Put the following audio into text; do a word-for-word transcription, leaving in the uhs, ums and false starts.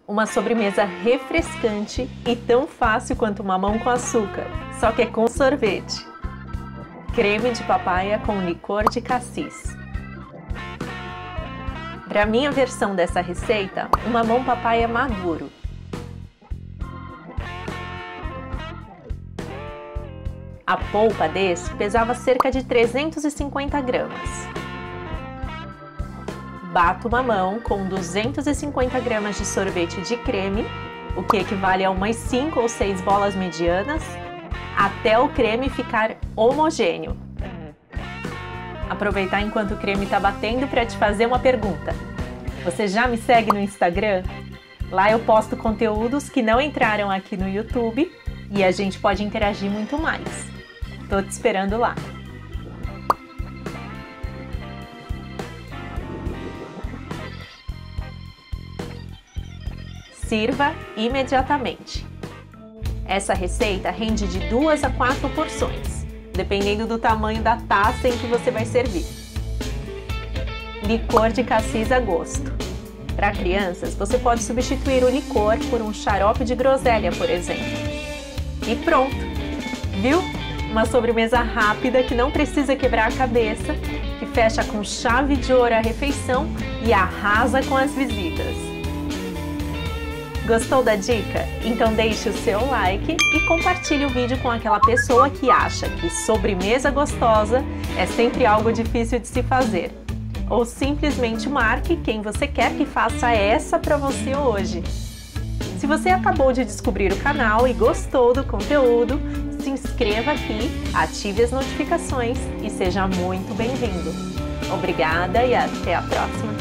Uma sobremesa refrescante e tão fácil quanto mamão com açúcar, só que é com sorvete. Creme de papaya com licor de cassis. Para a minha versão dessa receita, um mamão papaya maduro. A polpa desse pesava cerca de trezentos e cinquenta gramas. Bato o mamão com duzentos e cinquenta gramas de sorvete de creme, o que equivale a umas cinco ou seis bolas medianas, até o creme ficar homogêneo. Aproveitar enquanto o creme está batendo para te fazer uma pergunta. Você já me segue no Instagram? Lá eu posto conteúdos que não entraram aqui no YouTube e a gente pode interagir muito mais. Tô te esperando lá. Sirva imediatamente. Essa receita rende de duas a quatro porções, dependendo do tamanho da taça em que você vai servir. Licor de cassis a gosto. Para crianças, você pode substituir o licor por um xarope de groselha, por exemplo. E pronto! Viu? Uma sobremesa rápida que não precisa quebrar a cabeça, que fecha com chave de ouro a refeição e arrasa com as visitas. Gostou da dica? Então deixe o seu like e compartilhe o vídeo com aquela pessoa que acha que sobremesa gostosa é sempre algo difícil de se fazer. Ou simplesmente marque quem você quer que faça essa para você hoje. Se você acabou de descobrir o canal e gostou do conteúdo, se inscreva aqui, ative as notificações e seja muito bem-vindo. Obrigada e até a próxima!